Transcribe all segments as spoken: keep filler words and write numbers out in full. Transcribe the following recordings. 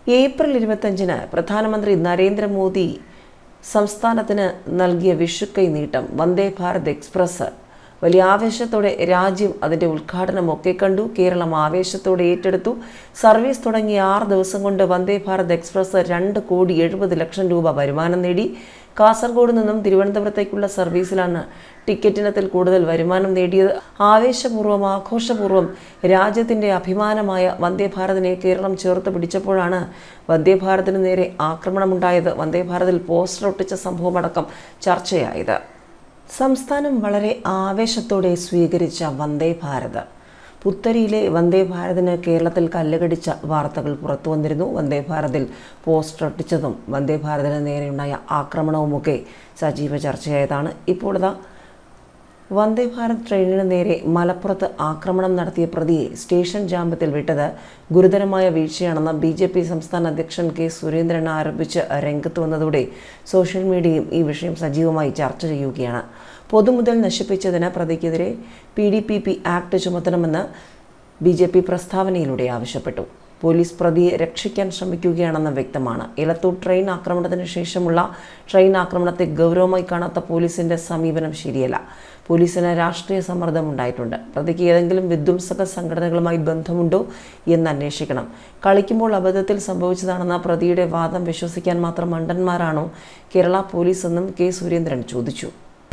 April ഇരുപത്തഞ്ചിന് പ്രധാനമന്ത്രി നരേന്ദ്രമോദി സംസ്ഥാനത്തിന് നൽകിയ വിഷുക്കൈ നീട്ടം വന്ദേ ഭാരത് എക്സ്പ്രസ് വലിയ ആവേശത്തോടെ രാജ്യം അതിൻ്റെ ഉദ്ഘാടനമൊക്കെ കണ്ടു. കേരളം ആവേശത്തോടെ ഏറ്റെടുത്തു. സർവീസ് തുടങ്ങിയ ആറ് ദിവസം കൊണ്ട് വന്ദേ ഭാരത് എക്സ്പ്രസ് രണ്ട് കോടി എഴുപത് ലക്ഷം രൂപ വരുമാനം നേടി. കാസർഗോഡ് നിന്നും തിരുവനന്തപുരത്തേക്കുള്ള സർവീസിലാണ് ടിക്കറ്റിനത്തിൽ കൂടുതൽ വരുമാനം നേടിയത്. ആവേശപൂർവ്വം ആഘോഷപൂർവ്വം രാജ്യത്തിൻ്റെ അഭിമാനമായ വന്ദേ ഭാരതിനെ കേരളം ചേർത്ത് പിടിച്ചപ്പോഴാണ് വന്ദേ ഭാരതിന് നേരെ ആക്രമണമുണ്ടായത്. വന്ദേ ഭാരതിൽ പോസ്റ്റർ ഒട്ടിച്ച സംഭവമടക്കം ചർച്ചയായത്. സംസ്ഥാനം വളരെ ആവേശത്തോടെ സ്വീകരിച്ച വന്ദേ ഭാരത്. പുത്തരിയിലെ വന്ദേ ഭാരതിന് കേരളത്തിൽ കല്ലുകടിച്ച വാർത്തകൾ പുറത്തു വന്നിരുന്നു. വന്ദേ ഭാരതിൽ പോസ്റ്റർ ഒട്ടിച്ചതും വന്ദേ ഭാരതിന് നേരെയുണ്ടായ ആക്രമണവുമൊക്കെ സജീവ ചർച്ചയായതാണ്. ഇപ്പോഴത്തെ വന്ദേ ഭാരത് ട്രെയിനിന് നേരെ മലപ്പുറത്ത് ആക്രമണം നടത്തിയ പ്രതിയെ സ്റ്റേഷൻ ജാമ്യത്തിൽ വിട്ടത് ഗുരുതരമായ വീഴ്ചയാണെന്ന് ബി ജെ പി സംസ്ഥാന അധ്യക്ഷൻ കെ സുരേന്ദ്രൻ ആരോപിച്ച് രംഗത്ത് വന്നതോടെ സോഷ്യൽ മീഡിയയും ഈ വിഷയം സജീവമായി ചർച്ച ചെയ്യുകയാണ്. പൊതുമുതൽ നശിപ്പിച്ചതിന് പ്രതിക്കെതിരെ P D P P act ചുമത്തണമെന്ന് ബി ജെ പി പ്രസ്താവനയിലൂടെ ആവശ്യപ്പെട്ടു. പോലീസ് പ്രതിയെ രക്ഷിക്കാൻ ശ്രമിക്കുകയാണെന്ന് വ്യക്തമാണ്. എലത്തൂർ ട്രെയിൻ ആക്രമണത്തിന് ശേഷമുള്ള ട്രെയിൻ ആക്രമണത്തെ ഗൗരവമായി കാണാത്ത പോലീസിന്റെ സമീപനം ശരിയല്ല. പോലീസിന് രാഷ്ട്രീയ സമ്മർദ്ദം ഉണ്ടായിട്ടുണ്ട്. പ്രതിക്ക് ഏതെങ്കിലും വിധ്വംസക സംഘടനകളുമായി ബന്ധമുണ്ടോ എന്ന് അന്വേഷിക്കണം. കളിക്കുമ്പോൾ അബദ്ധത്തിൽ സംഭവിച്ചതാണെന്ന പ്രതിയുടെ വാദം വിശ്വസിക്കാൻ മാത്രം മണ്ടന്മാരാണോ കേരള പോലീസ് എന്നും കെ സുരേന്ദ്രൻ ചോദിച്ചു.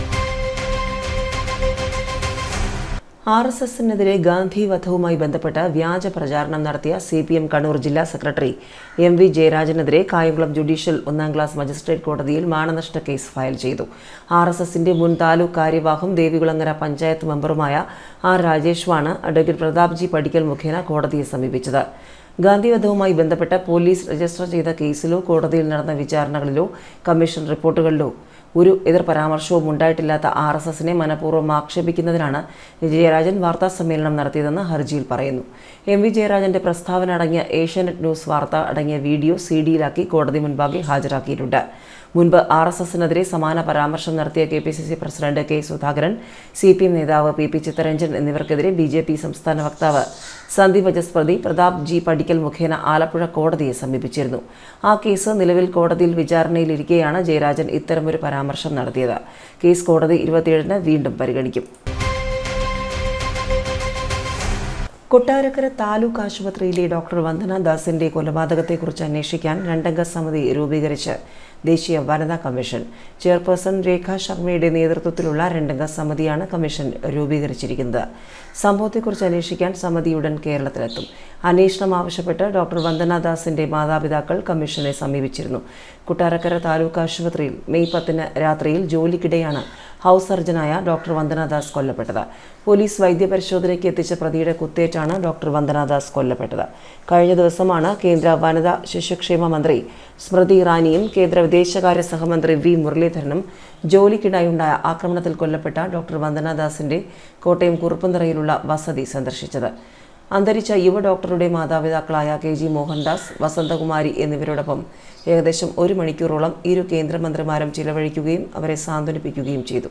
ആർ എസ് എസിനെതിരെ ഗാന്ധി വധവുമായി ബന്ധപ്പെട്ട് വ്യാജ പ്രചാരണം നടത്തിയ സി പി എം കണ്ണൂർ ജില്ലാ സെക്രട്ടറി എം വി ജയരാജനെതിരെ കായംകുളം ജുഡീഷ്യൽ ഒന്നാം ക്ലാസ് മജിസ്ട്രേറ്റ് കോടതിയിൽ മാനനഷ്ട കേസ് ഫയൽ ചെയ്തു. ആർ എസ് എസിന്റെ മുൻ താലൂക്ക് കാര്യവാഹും ദേവികുളങ്ങര പഞ്ചായത്ത് മെമ്പറുമായ ആർ രാജേഷുവാണ് അഡ്വക്കേറ്റ് പ്രതാപ് ജി പടിക്കൽ മുഖേന കോടതിയെ സമീപിച്ചത്. ഗാന്ധിവധവുമായി ബന്ധപ്പെട്ട് പോലീസ് രജിസ്റ്റർ ചെയ്ത കേസിലോ കോടതിയിൽ നടന്ന വിചാരണകളിലോ കമ്മീഷൻ റിപ്പോർട്ടുകളിലോ ഒരു എതിർ പരാമർശവും ഉണ്ടായിട്ടില്ലാത്ത ആർ എസ് എസിനെ മനഃപൂർവ്വം ആക്ഷേപിക്കുന്നതിനാണ് ജയരാജൻ വാർത്താ സമ്മേളനം നടത്തിയതെന്ന് ഹർജിയിൽ പറയുന്നു. എം വി ജയരാജന്റെ പ്രസ്താവന അടങ്ങിയ ഏഷ്യാനെറ്റ് ന്യൂസ് വാർത്ത അടങ്ങിയ വീഡിയോ സി ഡിയിലാക്കി കോടതി മുൻപാകെ ഹാജരാക്കിയിട്ടുണ്ട്. മുൻപ് ആർ എസ് എസിനെതിരെ സമാന പരാമർശം നടത്തിയ K P C C president K Sudhakaran, C P M നേതാവ് പി പി ചിത്തരഞ്ജൻ എന്നിവർക്കെതിരെ ബി ജെ പി സംസ്ഥാന വക്താവ് സന്ദീപ് വചസ്പതി പ്രതാപ് ജി പടിക്കൽ മുഖേന ആലപ്പുഴ കോടതിയെ സമീപിച്ചിരുന്നു. ആ കേസ് നിലവിൽ കോടതിയിൽ വിചാരണയിലിരിക്കെയാണ് ജയരാജൻ ഇത്തരമൊരു പരാമർശം നടത്തിയത്. കേസ് കോടതി ഇരുപത്തിയേഴിന് വീണ്ടും പരിഗണിക്കും. കൊട്ടാരക്കര താലൂക്ക് ആശുപത്രിയിലെ ഡോക്ടർ വന്ദന ദാസിന്റെ കൊലപാതകത്തെക്കുറിച്ച് അന്വേഷിക്കാൻ രണ്ടംഗ സമിതി രൂപീകരിച്ച് ദേശീയ വനിതാ കമ്മീഷൻ. ചെയർപേഴ്സൺ രേഖ ശർമ്മയുടെ നേതൃത്വത്തിലുള്ള രണ്ടംഗ സമിതിയാണ് കമ്മീഷൻ രൂപീകരിച്ചിരിക്കുന്നത്. സംഭവത്തെക്കുറിച്ച് അന്വേഷിക്കാൻ സമിതി ഉടൻ കേരളത്തിലെത്തും. അന്വേഷണം ആവശ്യപ്പെട്ട് ഡോക്ടർ വന്ദന ദാസിന്റെ മാതാപിതാക്കൾ കമ്മീഷനെ സമീപിച്ചിരുന്നു. കൊട്ടാരക്കര താലൂക്ക് ആശുപത്രിയിൽ മെയ് പത്തിന് രാത്രിയിൽ ജോലിക്കിടെയാണ് ഹൗസ് സർജനായ ഡോക്ടർ വന്ദനദാസ് കൊല്ലപ്പെട്ടത്. പോലീസ് വൈദ്യപരിശോധനയ്ക്ക് എത്തിച്ച പ്രതിയുടെ കുത്തേറ്റാണ് ഡോക്ടർ വന്ദനദാസ് കൊല്ലപ്പെട്ടത്. കഴിഞ്ഞ ദിവസമാണ് കേന്ദ്ര വനിതാ ശിശുക്ഷേമ മന്ത്രി സ്മൃതി ഇറാനിയും കേന്ദ്ര വിദേശകാര്യ സഹമന്ത്രി വി മുരളീധരനും ജോലിക്കിടായുണ്ടായ ആക്രമണത്തിൽ കൊല്ലപ്പെട്ട ഡോക്ടർ വന്ദനദാസിന്റെ കോട്ടയം കുറുപ്പന്തറയിലുള്ള വസതി സന്ദർശിച്ചത്. അന്തരിച്ച യുവ ഡോക്ടറുടെ മാതാപിതാക്കളായ കെ ജി മോഹൻദാസ്, വസന്തകുമാരി എന്നിവരോടൊപ്പം ഏകദേശം ഒരു മണിക്കൂറോളം ഇരു കേന്ദ്രമന്ത്രിമാരും ചിലവഴിക്കുകയും അവരെ സാന്ത്വനിപ്പിക്കുകയും ചെയ്തു.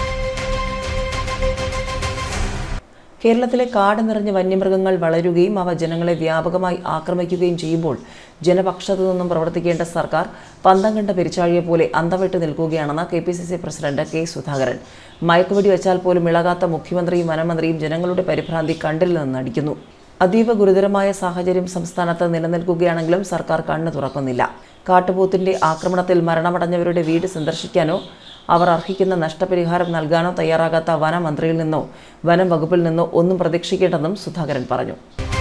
കേരളത്തിലെ കാട് നിറഞ്ഞ വന്യമൃഗങ്ങൾ വളരുകയും അവ ജനങ്ങളെ വ്യാപകമായി ആക്രമിക്കുകയും ചെയ്യുമ്പോൾ ജനപക്ഷത്തു നിന്നും പ്രവർത്തിക്കേണ്ട സർക്കാർ പന്തം കണ്ട പെരിച്ചാഴിയെ പോലെ അന്തവിട്ട് നിൽക്കുകയാണെന്ന് K P C C president K Sudhakaran. മയക്കുവെടി വെച്ചാൽ പോലും ഇളകാത്ത മുഖ്യമന്ത്രിയും വനമന്ത്രിയും ജനങ്ങളുടെ പരിഭ്രാന്തി കണ്ടിൽ നിന്ന് അടിക്കുന്നു. അതീവ ഗുരുതരമായ സാഹചര്യം സംസ്ഥാനത്ത് നിലനിൽക്കുകയാണെങ്കിലും സർക്കാർ കണ്ണു തുറക്കുന്നില്ല. കാട്ടുപോത്തിന്റെ ആക്രമണത്തിൽ മരണമടഞ്ഞവരുടെ വീട് സന്ദർശിക്കാനോ അവർ അർഹിക്കുന്ന നഷ്ടപരിഹാരം നൽകാനോ തയ്യാറാകാത്ത വനമന്ത്രിയിൽ നിന്നോ വനം വകുപ്പിൽ നിന്നോ ഒന്നും പ്രതീക്ഷിക്കേണ്ടെന്നും സുധാകരൻ പറഞ്ഞു.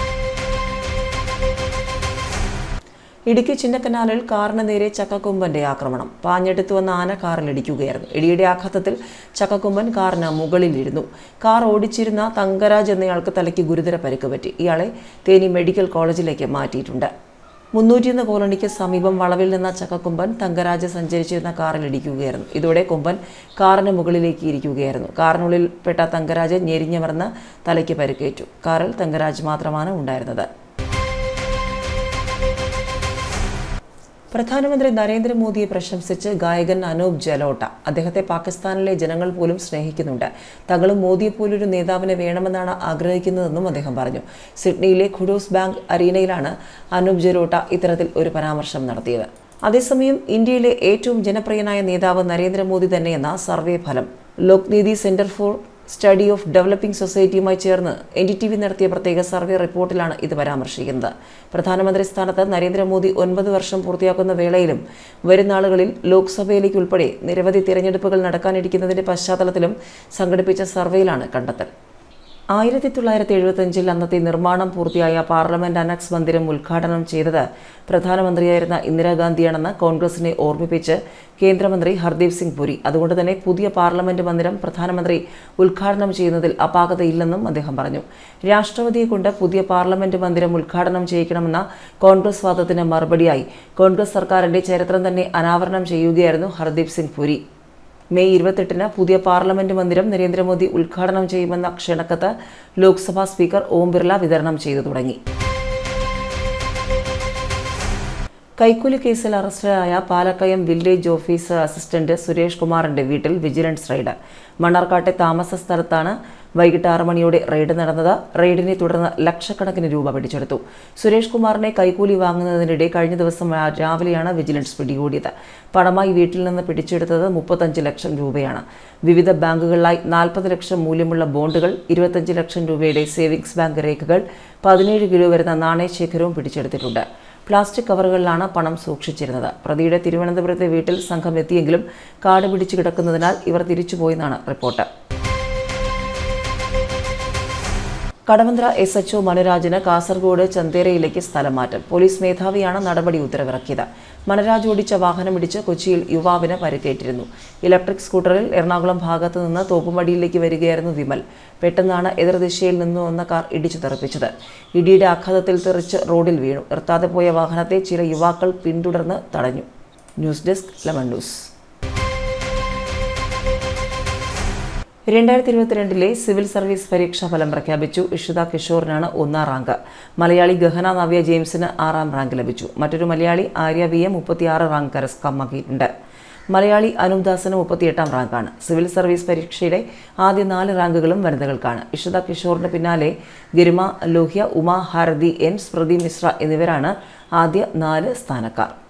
ഇടുക്കി ചിന്നക്കനാലിൽ കാറിന് നേരെ ചക്കക്കൊമ്പന്റെ ആക്രമണം. പാഞ്ഞെടുത്തു വന്ന ആന കാറിലിടിക്കുകയായിരുന്നു. ഇടിയുടെ ആഘാതത്തിൽ ചക്കക്കൊമ്പൻ കാറിന് മുകളിലിരുന്നു. കാർ ഓടിച്ചിരുന്ന തങ്കരാജ് എന്നയാൾക്ക് തലയ്ക്ക് ഗുരുതര പരിക്ക് പറ്റി. ഇയാളെ തേനി മെഡിക്കൽ കോളേജിലേക്ക് മാറ്റിയിട്ടുണ്ട്. മുന്നൂറ്റിയൊന്ന് കോളനിക്ക് സമീപം വളവിൽ നിന്ന ചക്കക്കൊമ്പൻ തങ്കരാജ് സഞ്ചരിച്ചിരുന്ന കാറിൽ ഇടിക്കുകയായിരുന്നു. ഇതോടെ കൊമ്പൻ കാറിന് മുകളിലേക്ക് ഇരിക്കുകയായിരുന്നു. കാറിനുള്ളിൽ പെട്ട തങ്കരാജ് ഞെരിഞ്ഞമർന്ന് തലയ്ക്ക് പരിക്കേറ്റു. കാറിൽ തങ്കരാജ് മാത്രമാണ് ഉണ്ടായിരുന്നത്. പ്രധാനമന്ത്രി നരേന്ദ്രമോദിയെ പ്രശംസിച്ച് ഗായകൻ അനൂപ് ജലോട്ട. അദ്ദേഹത്തെ പാകിസ്ഥാനിലെ ജനങ്ങൾ പോലും സ്നേഹിക്കുന്നുണ്ട്. തങ്ങളും മോദിയെപ്പോലൊരു നേതാവിനെ വേണമെന്നാണ് ആഗ്രഹിക്കുന്നതെന്നും അദ്ദേഹം പറഞ്ഞു. സിഡ്നിയിലെ ഖുഡൂസ് ബാങ്ക് അരീനയിലാണ് അനൂപ് ജലോട്ട ഇത്തരത്തിൽ ഒരു പരാമർശം നടത്തിയത്. അതേസമയം ഇന്ത്യയിലെ ഏറ്റവും ജനപ്രിയനായ നേതാവ് നരേന്ദ്രമോദി തന്നെയെന്ന സർവേ ഫലം Lokniti centre for study of developing സൊസൈറ്റിയുമായി ചേർന്ന് എൻ ഡി ടി വി നടത്തിയ പ്രത്യേക സർവേ റിപ്പോർട്ടിലാണ് ഇത് പരാമർശിക്കുന്നത്. പ്രധാനമന്ത്രി സ്ഥാനത്ത് നരേന്ദ്രമോദി ഒൻപത് വർഷം പൂർത്തിയാക്കുന്ന വേളയിലും വരും നാളുകളിൽ ലോക്സഭയിലേക്ക് ഉൾപ്പെടെ നിരവധി തിരഞ്ഞെടുപ്പുകൾ നടക്കാനിരിക്കുന്നതിന്റെ പശ്ചാത്തലത്തിലും സംഘടിപ്പിച്ച സർവേയിലാണ് കണ്ടെത്തൽ. ആയിരത്തി തൊള്ളായിരത്തി എഴുപത്തിയഞ്ചിൽ അന്നത്തെ നിർമ്മാണം പൂർത്തിയായ പാർലമെന്റ് അനക്സ് മന്ദിരം ഉദ്ഘാടനം ചെയ്തത് പ്രധാനമന്ത്രിയായിരുന്ന ഇന്ദിരാഗാന്ധിയാണെന്ന് കോൺഗ്രസിനെ ഓർമ്മിപ്പിച്ച് കേന്ദ്രമന്ത്രി ഹർദീപ് സിംഗ് പുരി. അതുകൊണ്ട് തന്നെ പുതിയ പാർലമെന്റ് മന്ദിരം പ്രധാനമന്ത്രി ഉദ്ഘാടനം ചെയ്യുന്നതിൽ അപാകതയില്ലെന്നും അദ്ദേഹം പറഞ്ഞു. രാഷ്ട്രപതിയെ കൊണ്ട് പുതിയ പാർലമെന്റ് മന്ദിരം ഉദ്ഘാടനം ചെയ്യിക്കണമെന്ന കോൺഗ്രസ് വാദത്തിന് മറുപടിയായി കോൺഗ്രസ് സർക്കാരിന്റെ ചരിത്രം തന്നെ അനാവരണം ചെയ്യുകയായിരുന്നു ഹർദീപ് സിംഗ് പുരി. മെയ് ഇരുപത്തെട്ടിന് പുതിയ പാർലമെന്റ് മന്ദിരം നരേന്ദ്രമോദി ഉദ്ഘാടനം ചെയ്യുമെന്ന ക്ഷണക്കത്ത് ലോക്സഭാ സ്പീക്കർ ഓം ബിർള വിതരണം ചെയ്തു തുടങ്ങി. കൈക്കൂലി കേസിൽ അറസ്റ്റിലായ Palakkayam village officer assistant Suresh കുമാറിന്റെ വീട്ടിൽ വിജിലൻസ് റെയ്ഡ്. മണ്ണാർക്കാട്ടെ താമസ സ്ഥലത്താണ് വൈകിട്ട് ആറ് മണിയോടെ റെയ്ഡ് നടന്നത്. റെയ്ഡിനെ തുടർന്ന് ലക്ഷക്കണക്കിന് രൂപ പിടിച്ചെടുത്തു. സുരേഷ് കുമാറിനെ കൈക്കൂലി വാങ്ങുന്നതിനിടെ കഴിഞ്ഞ ദിവസം രാവിലെയാണ് വിജിലൻസ് പിടികൂടിയത്. പണമായി വീട്ടിൽ നിന്ന് പിടിച്ചെടുത്തത് മുപ്പത്തഞ്ച് ലക്ഷം രൂപയാണ്. വിവിധ ബാങ്കുകളിലായി നാൽപ്പത് ലക്ഷം മൂല്യമുള്ള ബോണ്ടുകൾ, ഇരുപത്തഞ്ച് ലക്ഷം രൂപയുടെ സേവിങ്സ് ബാങ്ക് രേഖകൾ, പതിനേഴ് കിലോ വരുന്ന നാണയശേഖരവും പിടിച്ചെടുത്തിട്ടുണ്ട്. പ്ലാസ്റ്റിക് കവറുകളിലാണ് പണം സൂക്ഷിച്ചിരുന്നത്. പ്രതിയുടെ തിരുവനന്തപുരത്തെ വീട്ടിൽ സംഘം എത്തിയെങ്കിലും കാട് പിടിച്ചു കിടക്കുന്നതിനാൽ ഇവർ തിരിച്ചുപോയെന്നാണ് report. Kadavanthra S H O മനുരാജിന് കാസർഗോഡ് ചന്തേരയിലേക്ക് സ്ഥലം മാറ്റം. പോലീസ് മേധാവിയാണ് നടപടി ഉത്തരവിറക്കിയത്. മനുരാജ് ഓടിച്ച വാഹനമിടിച്ച് കൊച്ചിയിൽ യുവാവിന് പരിക്കേറ്റിരുന്നു. ഇലക്ട്രിക് സ്കൂട്ടറിൽ എറണാകുളം ഭാഗത്തു നിന്ന് തോപ്പുംപടിയിലേക്ക് വരികയായിരുന്നു വിമൽ. പെട്ടെന്നാണ് എതിർദിശയിൽ നിന്ന് വന്ന കാർ ഇടിച്ചു തെറിപ്പിച്ചത്. ഇടിയുടെ ആഘാതത്തിൽ തെറിച്ച് റോഡിൽ വീണു. നിർത്താതെ പോയ വാഹനത്തെ ചില യുവാക്കൾ പിന്തുടർന്ന് തടഞ്ഞു. News desk lemon news. രണ്ടായിരത്തി ഇരുപത്തിരണ്ടിലെ സിവിൽ സർവീസ് പരീക്ഷാ ഫലം പ്രഖ്യാപിച്ചു. ഇഷിത കിഷോറിനാണ് ഒന്നാം റാങ്ക്. മലയാളി ഗഹന നവ്യ ജെയിംസിന് ആറാം റാങ്ക് ലഭിച്ചു. മറ്റൊരു മലയാളി ആര്യ വി എം മുപ്പത്തിയാറ് റാങ്ക് കരസ്ഥമാക്കിയിട്ടുണ്ട്. മലയാളി അനൂപ് ദാസിന് മുപ്പത്തിയെട്ടാം റാങ്കാണ്. സിവിൽ സർവീസ് പരീക്ഷയുടെ ആദ്യ നാല് റാങ്കുകളും വനിതകൾക്കാണ്. ഇഷിത കിഷോറിന് പിന്നാലെ ഗരിമ ലോഹ്യ, ഉമ ഹാരതി എൻ, സ്മൃതി മിശ്ര എന്നിവരാണ് ആദ്യ നാല് സ്ഥാനക്കാർ.